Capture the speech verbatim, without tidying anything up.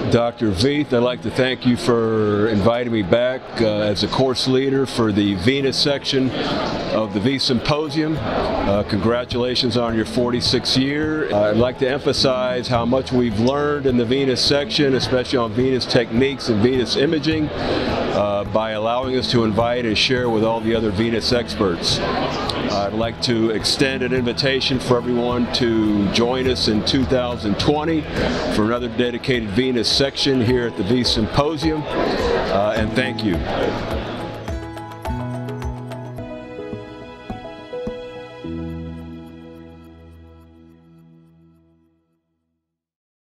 Doctor Veith, I'd like to thank you for inviting me back uh, as a course leader for the venous section of the VEITHsymposium. Uh, congratulations on your forty-sixth year. Uh, I'd like to emphasize how much we've learned in the venous section, especially on venous techniques and venous imaging, uh, by allowing us to invite and share with all the other venous experts. I'd like to extend an invitation for everyone to join us in two thousand twenty for another dedicated venous section here at the VEITHsymposium, uh, and thank you.